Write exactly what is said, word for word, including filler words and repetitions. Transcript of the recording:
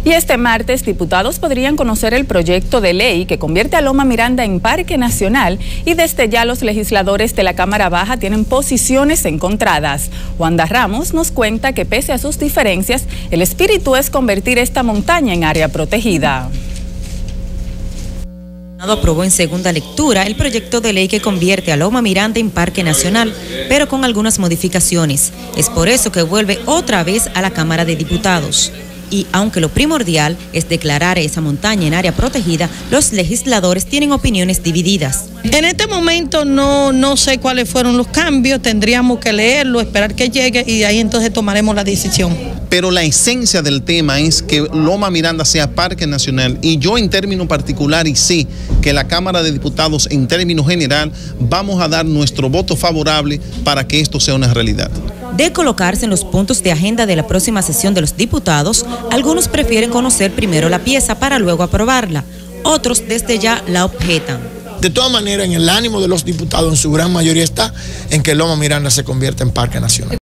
Y este martes, diputados podrían conocer el proyecto de ley que convierte a Loma Miranda en Parque Nacional, y desde ya los legisladores de la Cámara Baja tienen posiciones encontradas. Wanda Ramos nos cuenta que pese a sus diferencias, el espíritu es convertir esta montaña en área protegida. El Senado aprobó en segunda lectura el proyecto de ley que convierte a Loma Miranda en Parque Nacional, pero con algunas modificaciones. Es por eso que vuelve otra vez a la Cámara de Diputados. Y aunque lo primordial es declarar esa montaña en área protegida, los legisladores tienen opiniones divididas. En este momento no, no sé cuáles fueron los cambios, tendríamos que leerlo, esperar que llegue y de ahí entonces tomaremos la decisión. Pero la esencia del tema es que Loma Miranda sea Parque Nacional, y yo en término particular, y sí, que la Cámara de Diputados en término general vamos a dar nuestro voto favorable para que esto sea una realidad. De colocarse en los puntos de agenda de la próxima sesión de los diputados, algunos prefieren conocer primero la pieza para luego aprobarla, otros desde ya la objetan. De todas maneras, en el ánimo de los diputados en su gran mayoría está en que Loma Miranda se convierta en Parque Nacional.